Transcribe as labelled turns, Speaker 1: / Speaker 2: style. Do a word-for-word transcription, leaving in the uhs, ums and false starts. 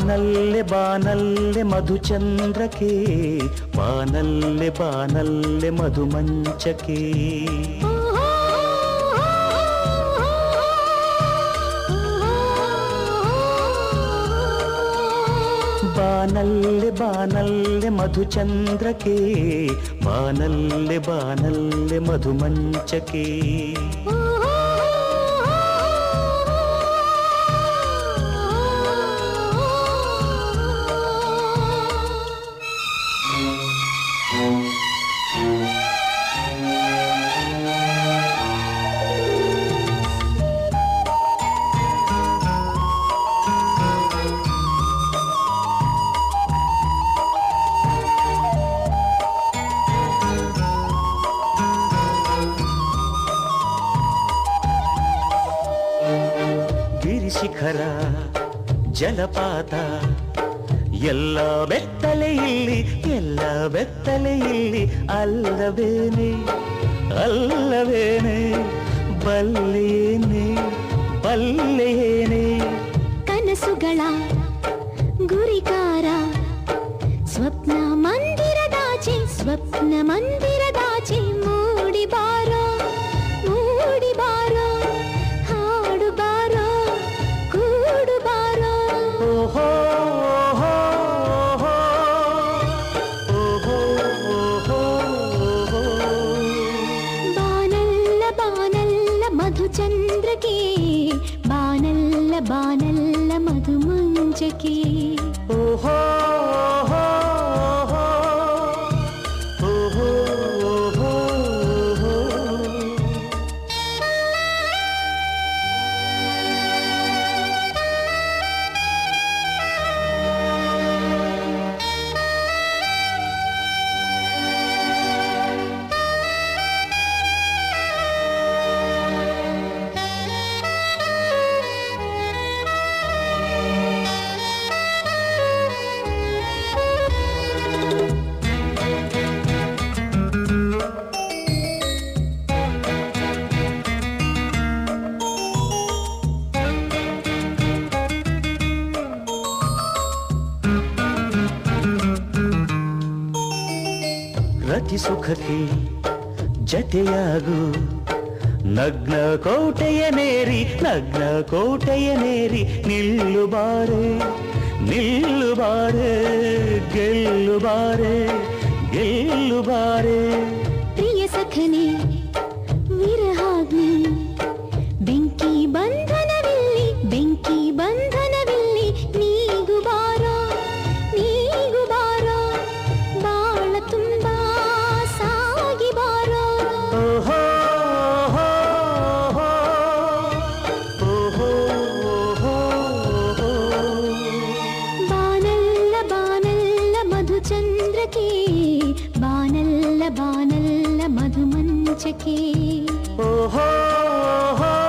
Speaker 1: ಬಾನಲ್ಲೆ ಬಾನಲ್ಲೆ ಮಧುಚಂದ್ರಕ್ಕೆ ಬಾನಲ್ಲೆ ಬಾನಲ್ಲೆ ಮಧುಮಂಚಕ್ಕೆ ಬಾನಲ್ಲೆ ಬಾನಲ್ಲೆ ಮಧುಚಂದ್ರಕ್ಕೆ ಬಾನಲ್ಲೆ ಬಾನಲ್ಲೆ ಮಧುಮಂಚಕ್ಕೆ ಶಿಖರ ಜಲಪಾತ ಎಲ್ಲ ಬೆತ್ತಲೆ ಇಲ್ಲಿ ಎಲ್ಲ ಬೆತ್ತಲೆ ಇಲ್ಲಿ ಅಲ್ಲವೇನೆ ಅಲ್ಲವೇನೆ ಬಲ್ಲೆಯೇನೆ ಬಲ್ಲೆಯೇನೆ
Speaker 2: ಕನಸುಗಳ ಗುರಿಕಾರ ಸ್ವಪ್ನ ಮಂದಿರದಾಚೆ ಸ್ವಪ್ನ ಮಂದಿರದಾಚೆ ಮೂಡಿ ಬಾರೋ ಮೂಡಿ ಬಾರೋ ಹಾಡು ಬಾರೋ ಕೂಡು ಬಾರೋ
Speaker 1: ಓಹೋ ಓಹೋ ಓಹೋ
Speaker 2: ಬಾನಲ್ಲ ಬಾನಲ್ಲ ಮಧುಚಂದ್ರಕ್ಕೆ ಬಾನಲ್ಲ ಬಾನಲ್ಲ ಮಧುಮಂಚಕ್ಕೆ
Speaker 1: ಓಹೋ ರತಿ ಸುಖಕ್ಕೆ ಜತೆಯಾಗು ನಗ್ನ ಕೋಟೆಯ ನೇರಿ ನಗ್ನ ಕೋಟೆಯ ನೇರಿ ನಿಲ್ಲು ಬಾರೆ ನಿಲ್ಲು ಬಾರೆ ಗೆಲ್ಲು ಬಾರೆ ಗೆಲ್ಲು ಬಾರೆ
Speaker 2: ಪ್ರಿಯ ಸಖನೆ ವಿರಹಾಗ್ನಿ ಬೆಂಕಿ ಬಂಧನವಿಲ್ಲಿ ಬೆಂಕಿ ಬಂಧನವಿಲ್ಲಿ ನೀಗು ಬಾರೋ ನೀಗು ಬಾರೋ ಬಾಳ ತುಂಬಾ ಸಾಗಿ ಬಾರೋ
Speaker 1: ಓಹೋ
Speaker 2: ಬಾನಲ್ಲ ಬಾನಲ್ಲ ಮಧುಚಂದ್ರಕ್ಕೆ ಬಾನಲ್ಲ ಬಾನಲ್ಲ ಮಧುಮಂಚಕ್ಕೆ
Speaker 1: ಓಹೋ